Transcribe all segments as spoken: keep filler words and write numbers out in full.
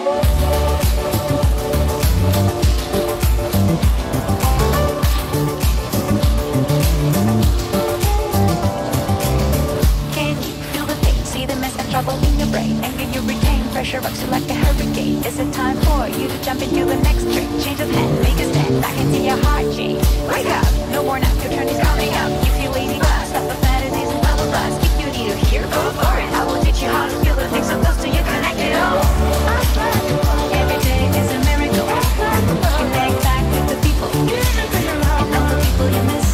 trouble in your brain, anger you retain, pressure rocks you like a hurricane. Is it time for you to jump into the next trick? Change of hand, make a stand, I can see your heart change. Wake up, no more nap, your turn is coming up. You feel lazy, but stop the fantasies and blah blah blah. If you need to hear, go for it. I will teach you how to feel the things so close to you, connected all. Every day is a miracle. Connect back with the people, and all the people you miss.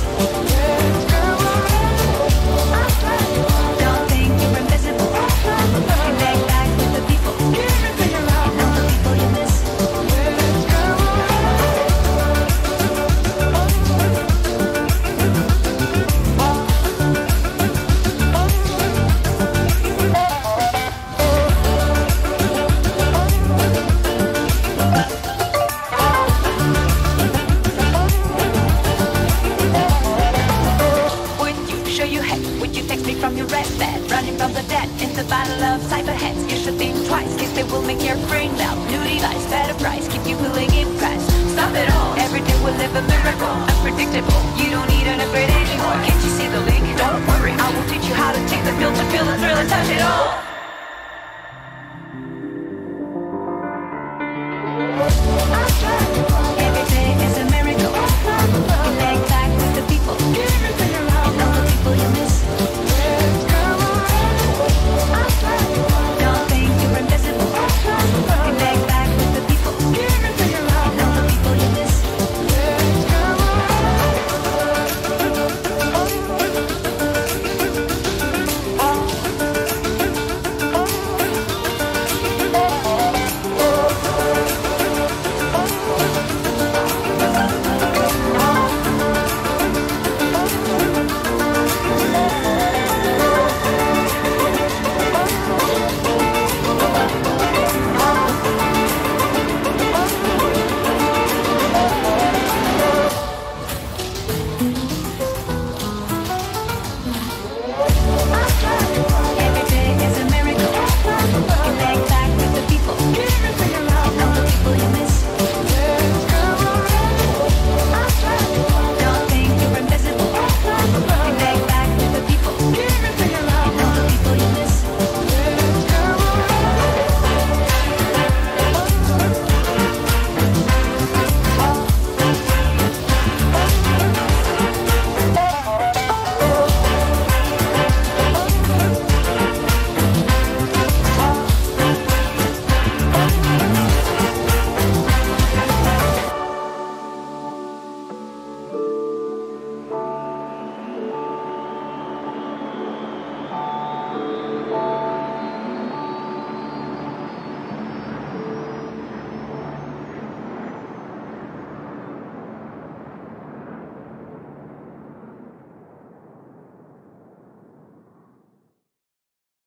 Don't think you're invisible. Connect back with the people, and all the people you miss. Would you text me from your red bed, running from the dead in the battle of cyber heads? You should be